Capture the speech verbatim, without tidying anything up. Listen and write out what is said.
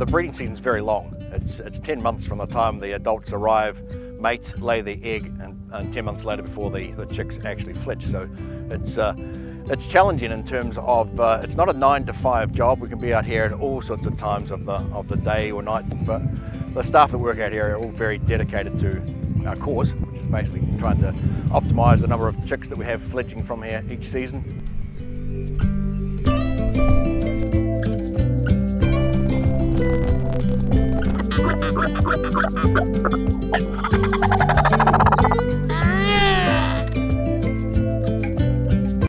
the breeding season is very long. It's, it's ten months from the time the adults arrive, mate, lay the egg, and, and ten months later before the, the chicks actually fledge. So it's, uh, it's challenging in terms of, uh, it's not a nine to five job. We can be out here at all sorts of times of the, of the day or night, but the staff that work out here are all very dedicated to our cause, which is basically trying to optimise the number of chicks that we have fledging from here each season. Thank you.